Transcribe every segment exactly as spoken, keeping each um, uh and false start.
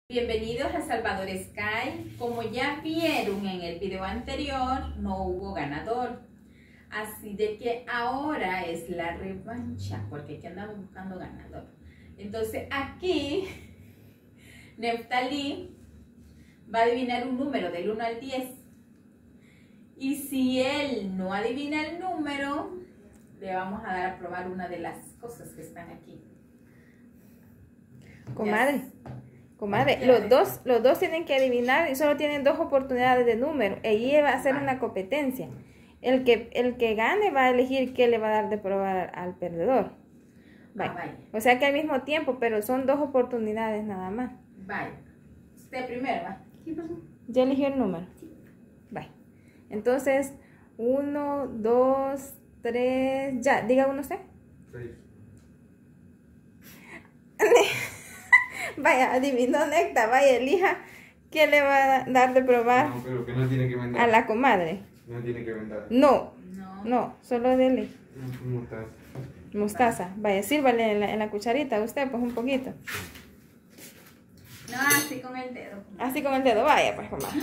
Bienvenidos a Salvador Sky. Como ya vieron en el video anterior, no hubo ganador. Así de que ahora es la revancha, porque aquí andamos buscando ganador. Entonces aquí, Neftalí va a adivinar un número del uno al diez. Y si él no adivina el número, le vamos a dar a probar una de las cosas que están aquí. Comadre. Comadre, los dos, los dos tienen que adivinar y solo tienen dos oportunidades de número. Allí va a ser una competencia. El que, el que gane va a elegir qué le va a dar de probar al perdedor. Bye. Ah, o sea que al mismo tiempo, pero son dos oportunidades nada más. Bye. Usted primero, ¿va? ¿Qué pasó? Ya eligió el número. Sí. Bye. Entonces, uno, dos, tres, ya, diga uno usted. Seis. Vaya, adivinó Necta, vaya, elija qué le va a dar de probar. No, pero que no tiene que vender. A la comadre. No tiene que vender. No, No. no, solo dele Mostaza. mostaza. Vaya, sírvale en la, en la cucharita usted, pues un poquito. No, así con el dedo. Así con el dedo, vaya, pues comadre.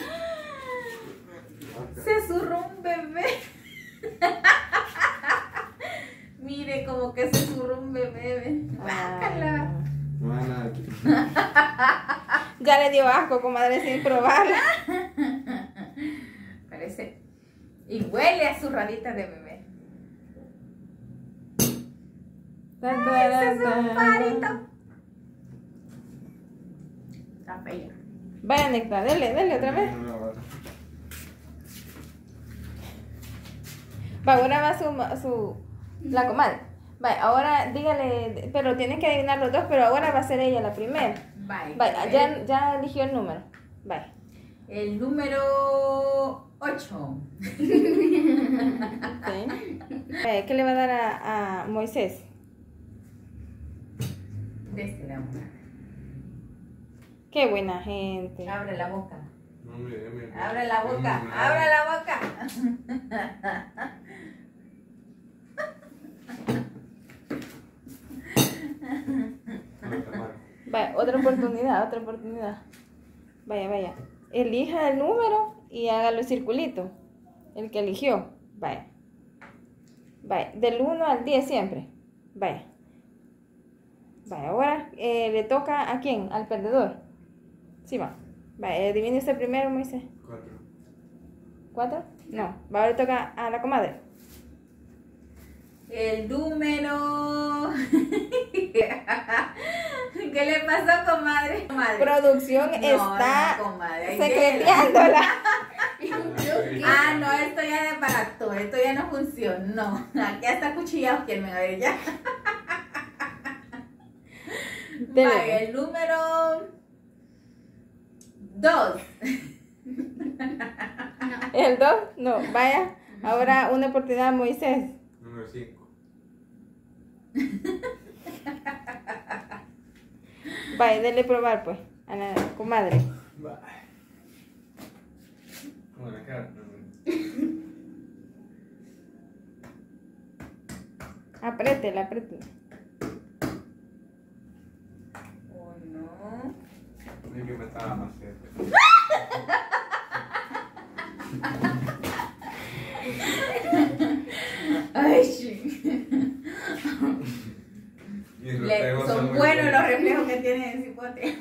Se zurró un bebé. Mire, como que se zurró un bebé. Bácala. No hay nada aquí. Ya le dio asco, comadre, sin probarla. Parece. Y huele a zurradita de bebé. Ay, ese es un parito. Está fea. Vaya, Necta, dele, dele otra vez. Va, ahora va su, su, la comadre. Vaya, ahora dígale, pero tienes que adivinar los dos, pero ahora va a ser ella la primera. Bye. Vaya, ya, ya eligió el número. Vaya. El número ocho. Sí. Vaya, ¿qué le va a dar a, a Moisés? De este lado. Qué buena gente. Abre la boca. No, mira, mira, mira. Abre la boca. Mira, Abre la boca. Vaya, otra oportunidad, otra oportunidad. Vaya, vaya. Elija el número y hágalo circulito. El que eligió. Vaya. Vaya, del uno al diez siempre. Vaya. Vaya, ahora eh, le toca a quién, al perdedor. Sí, va. Vaya, adivine usted primero, Moisés. Cuatro. ¿Cuatro? No. Va, ahora le toca a la comadre. El número. ¿Qué le pasó, comadre? Comadre. Producción No, está no, comadre, ahí secreteándola. Ah, no, esto ya de barato, esto ya no funcionó. Aquí hasta cuchillados quieren ver ya. Dele. Vaya, el número dos. ¿El dos? No, vaya. Ahora una oportunidad, Moisés. Número cinco. Vaya, dele probar pues a la comadre. Bye. Como la cara. Apriétela, apriétela. Oh, no. Ni que me estaba más cerca. Ay, sí. Mis Le- reflejos son muy buenos los buenos. reflejos que tiene el cipote.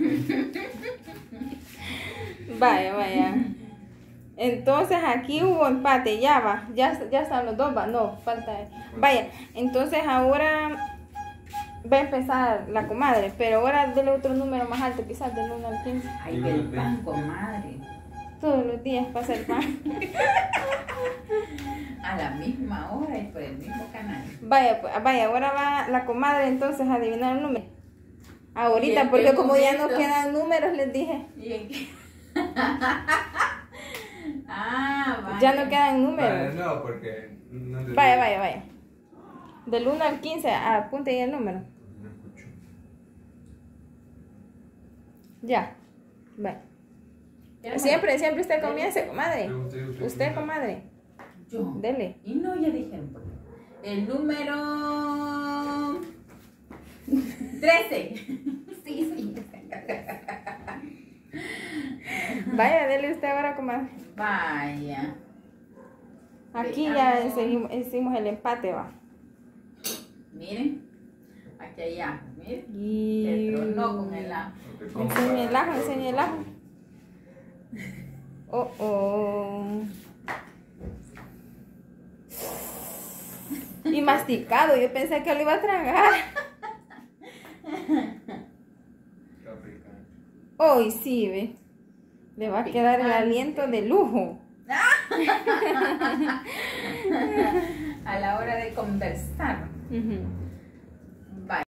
Vaya, vaya. Entonces aquí hubo empate, ya va. Ya, ya están los dos, va. No, falta. Vaya, entonces ahora va a empezar la comadre, pero ahora dele otro número más alto, quizás del uno al quince. Ay, pero el pan, comadre. Todos los días pasa el pan. A la misma hora y por el mismo canal. Vaya, pues, vaya, ahora va la comadre entonces a adivinar el número. ¿Y Ahorita, en porque qué como ya no momento? quedan números, les dije. ¿Y en qué? Ah, vaya. Ya no quedan Vale, números. no, porque. No te Vaya, vaya, vaya. Del uno al quince, apunte ahí el número. No escucho. Ya. Vaya. Ya, Siempre, siempre usted Dele. comience, comadre. Usted, usted, Usted, comadre. Yo. Dele. Y no, ya dijeron. por qué. El número trece. Sí, sí. Vaya, dele usted ahora, comadre. Vaya. Aquí Veamos. ya seguimos- hicimos el empate, va. Miren. Aquí hay ajo, miren. Y... Se tronó con el ajo. No te compras. Enseña el ajo, enseña el ajo. Oh, oh. Y masticado, yo pensé que lo iba a tragar. Qué africano. Hoy sí, ve. Le va a quedar el aliento de lujo. A la hora de conversar. Ujú.